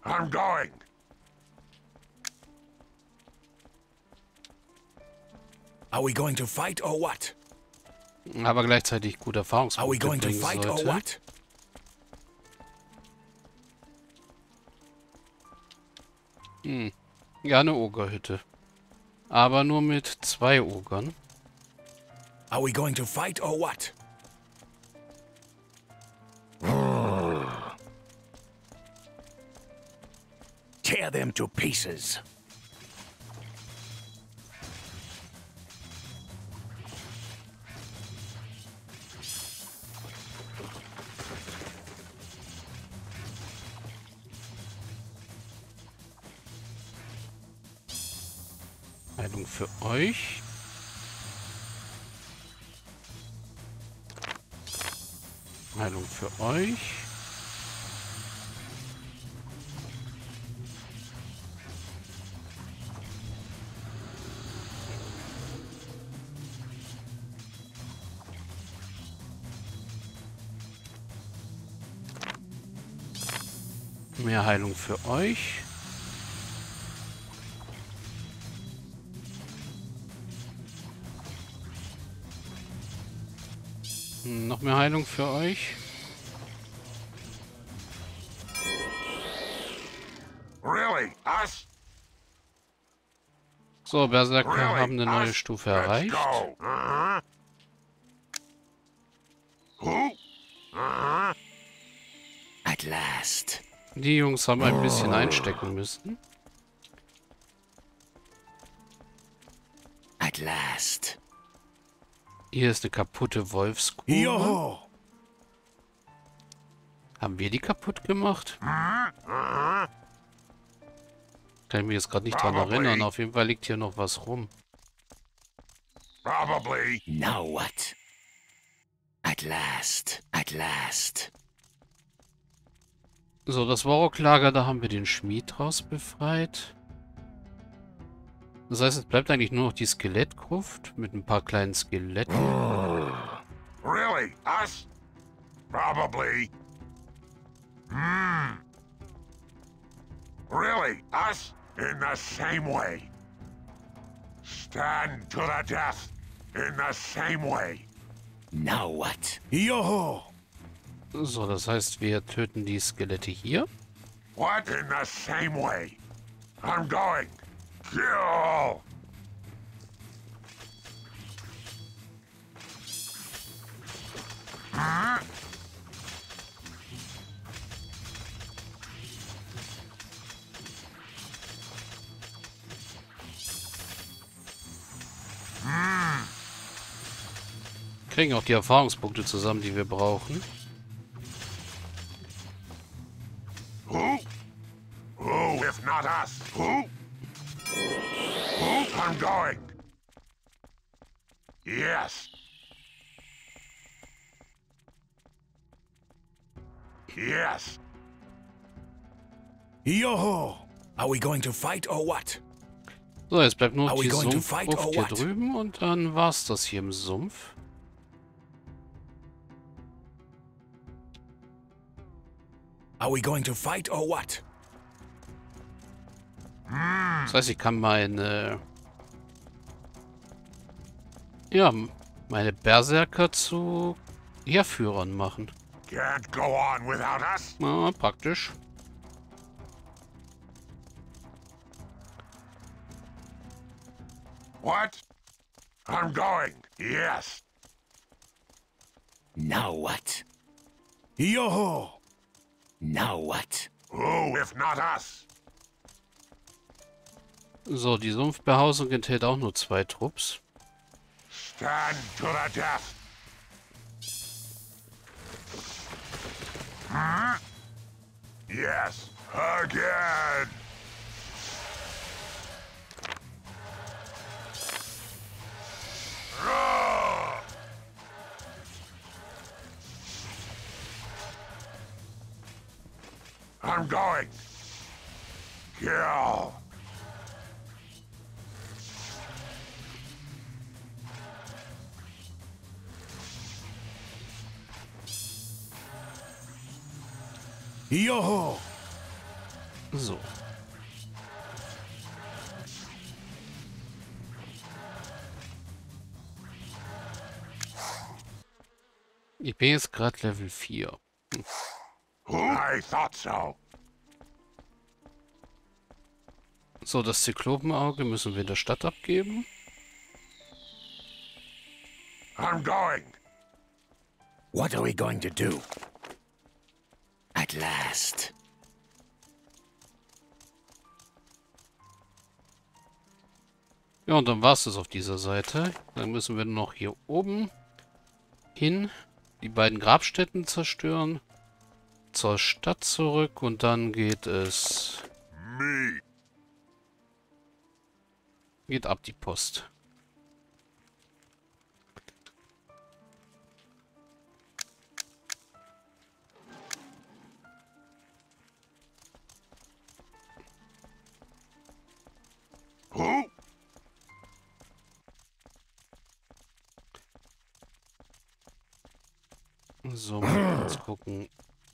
I'm going. Are we going to fight or what? Aber gleichzeitig gute Are we Erfahrungspunkte going to bringen fight or sollte. what? Ja, eine Ogerhütte. Aber nur mit 2 Ogern. Are we going to fight or what? Tear them to pieces. Heilung für euch. Heilung für euch. Mehr Heilung für euch. Noch mehr Heilung für euch. Really? Us? So, Berserker Really? haben eine neue Us? Stufe Let's erreicht. go. Who? At last. Die Jungs haben ein bisschen einstecken müssen. At last. Hier ist eine kaputte Wolfskuh. Yo! Haben wir die kaputt gemacht? Kann ich mich jetzt gerade nicht dran Probably. erinnern. Auf jeden Fall liegt hier noch was rum. Probably. Now what? At last. At last. So, das Warrocklager, da haben wir den Schmied raus befreit. Das heißt, es bleibt eigentlich nur noch die Skelettgruft mit ein paar kleinen Skeletten. Really? Us? Probably. Really? Us? In the same way. Stand to the death. In the same way. Now what? Yo! So, das heißt, wir töten die Skelette hier. What? In the same way. I'm going. Kill! Kriegen auch die Erfahrungspunkte zusammen, die wir brauchen. Who? Who, if not us? Who? Who? I'm going. Yes. Yes. Yo! Are we going to fight or what? So, jetzt bleibt nur Are noch we die going to fight Sumpfgruft or hier what? drüben und dann war's das hier im Sumpf. Are we going to fight or what? Das heißt, ich kann meine... Ja, meine Berserker zu Heerführern machen. Can't go on without us. Na, praktisch. What? I'm going. Yes. Now what? Yo! Now what? Who, if not us? So, die Sumpfbehausung enthält auch nur 2 Trupps. Stand to the death. Yes. Again. Ah! I'm going. Kill. Yo! So. Ich bin jetzt gerade Level 4. I thought so. So, das Zyklopenauge müssen wir in der Stadt abgeben. I'm going. What are we going to do? At last. Ja, und dann war es das auf dieser Seite. Dann müssen wir noch hier oben hin, die beiden Grabstätten zerstören, zur Stadt zurück und dann geht es... Me. Geht ab die Post. Who? So, mal kurz gucken.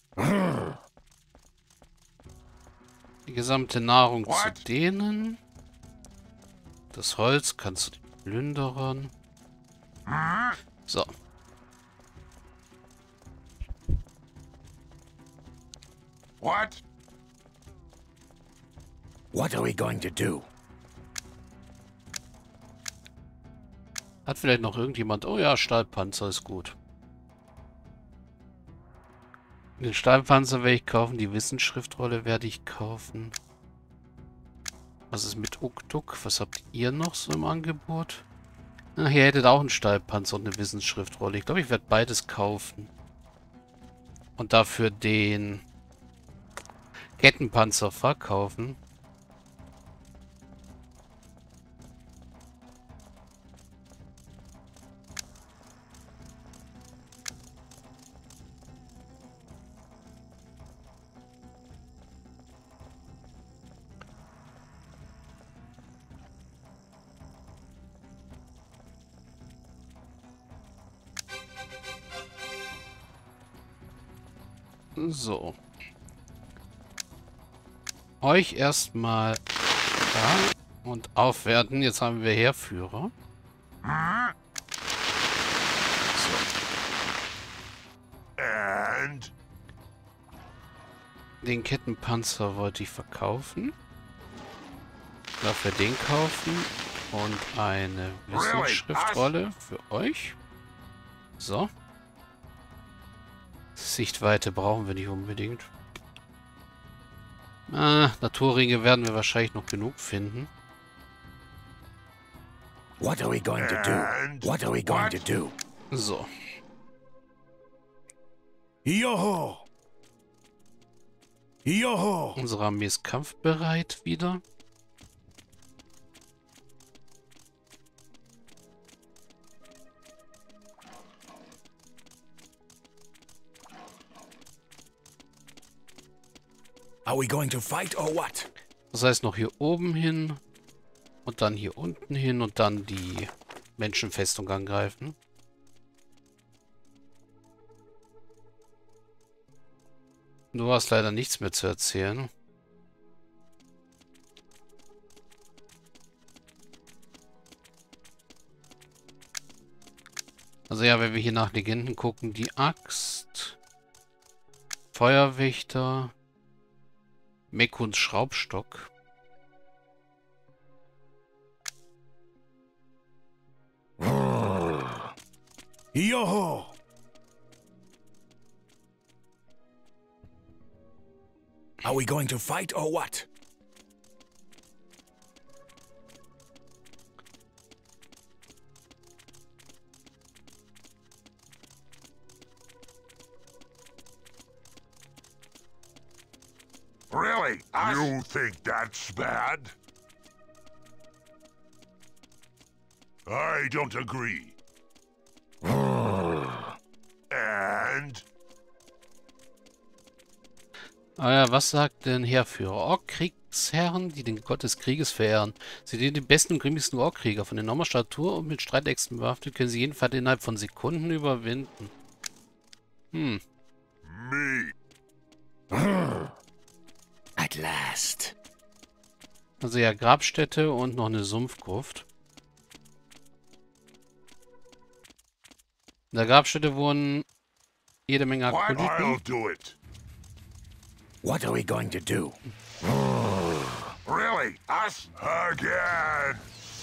Die gesamte Nahrung zu What? denen. Das Holz kannst du den Plünderern. So. What? What are we going to do? Hat vielleicht noch irgendjemand... Oh ja, Stahlpanzer ist gut. Den Stahlpanzer werde ich kaufen. Die Wissensschriftrolle werde ich kaufen. Was ist mit Uktuk? Was habt ihr noch so im Angebot? Ach, ihr hättet auch einen Stahlpanzer und eine Wissensschriftrolle. Ich glaube, ich werde beides kaufen. Und dafür den Kettenpanzer verkaufen. So. Euch erstmal da und aufwerten. Jetzt haben wir Heerführer. And? Den Kettenpanzer wollte ich verkaufen. Dafür den kaufen. Und eine Wissensschriftrolle für euch. So. Sichtweite brauchen wir nicht unbedingt. Naturringe werden wir wahrscheinlich noch genug finden. What are we going to do? And? What are we going to What? do? So. Yoho! Yoho! Unsere Armee ist kampfbereit wieder. Are we going to fight or what? Das heißt noch hier oben hin. Und dann hier unten hin. Und dann die Menschenfestung angreifen. Du hast leider nichts mehr zu erzählen. Also ja, wenn wir hier nach Legenden gucken, die Axt, Feuerwächter, Mekuns Schraubstock. Yoho! Are we going to fight or what? Really? You think that's bad? I don't agree. And? Ah ja, was sagt denn Heerführer? Ork-Kriegsherren, die den Gott des Krieges verehren. Sie sind die besten und grimmigsten Ork-Krieger. Von enormer Statur und mit Streitäxten bewaffnet, können sie jeden Feind innerhalb von Sekunden überwinden. Me. At At last. Also ja, Grabstätte und noch eine Sumpfgruft. In der Grabstätte wurden jede Menge What? I'll Akolyten. do it. What are we going to do? Really? Us? Again?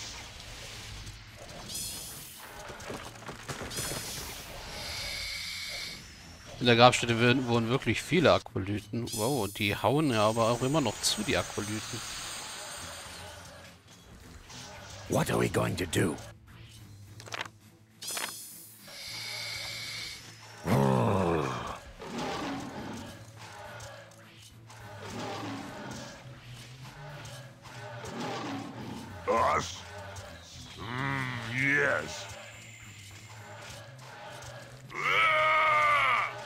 In der Grabstätte wurden wirklich viele Akolyten. Wow, die hauen ja aber auch immer noch zu, die Akolyten. What are we going to do? Us? Yes. Ah!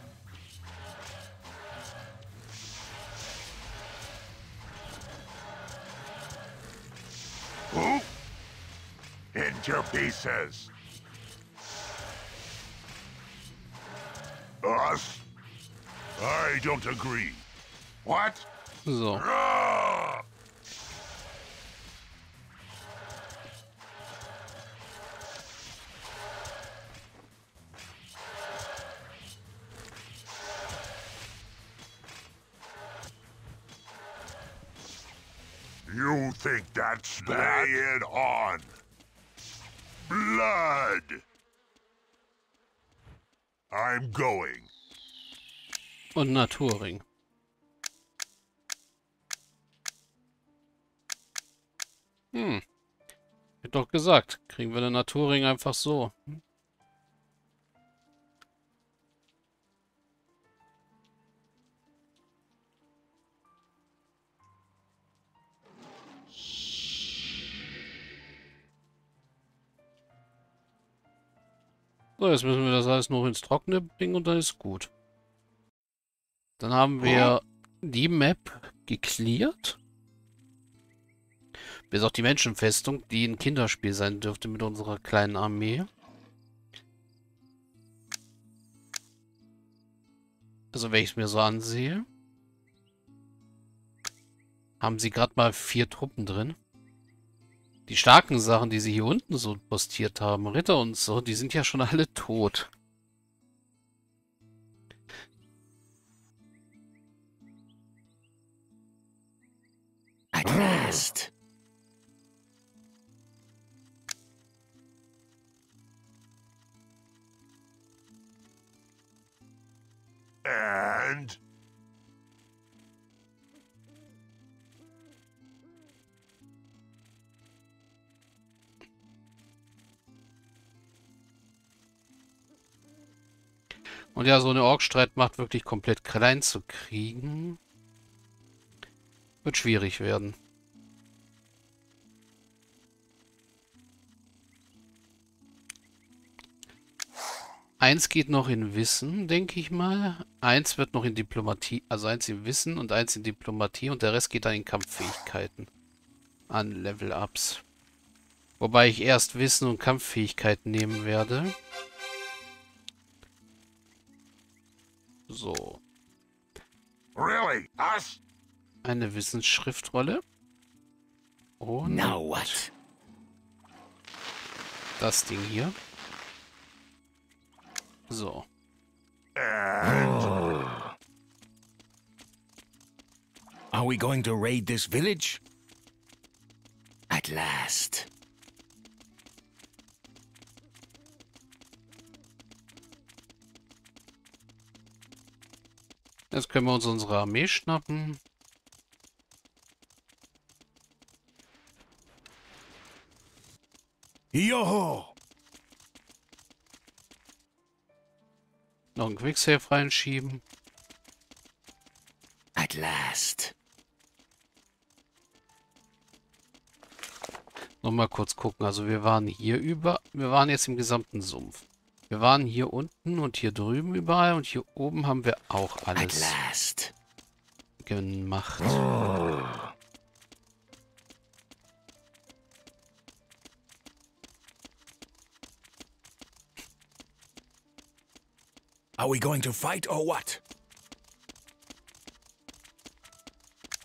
Who? Into pieces. Us? I don't agree. What? So. Ah! You think that's bad? Lay it on. Blood. I'm going. Und Naturring. Hab doch gesagt, kriegen wir den Naturring einfach so. So, jetzt müssen wir das alles noch ins Trockene bringen und dann ist gut. Dann haben wir die Map gecleart. Bis auf die Menschenfestung, die ein Kinderspiel sein dürfte mit unserer kleinen Armee. Also wenn ich es mir so ansehe, haben sie gerade mal 4 Truppen drin. Die starken Sachen, die sie hier unten so postiert haben, Ritter und so, die sind ja schon alle tot. At last. And... Und ja, so eine Orkstreitmacht wirklich komplett klein zu kriegen, wird schwierig werden. Eins geht noch in Wissen, denke ich mal. Eins wird noch in Diplomatie, also eins in Wissen und eins in Diplomatie und der Rest geht dann in Kampffähigkeiten. An Level-Ups. Wobei ich erst Wissen und Kampffähigkeiten nehmen werde. So. Really? Us? Eine Wissensschriftrolle. Und Now what? das Ding hier. So. And... Are we going to raid this village? At last. Jetzt können wir uns unsere Armee schnappen. Yoho! Noch einen Quicksave reinschieben. At last. Nochmal kurz gucken. Also wir waren hier wir waren jetzt im gesamten Sumpf. Wir waren hier unten und hier drüben überall und hier oben haben wir auch At alles last. gemacht. Are we going to fight or what?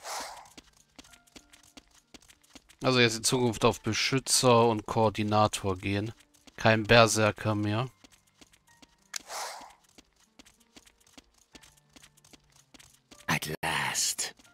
Also jetzt in Zukunft auf Beschützer und Koordinator gehen. Kein Berserker mehr. At last.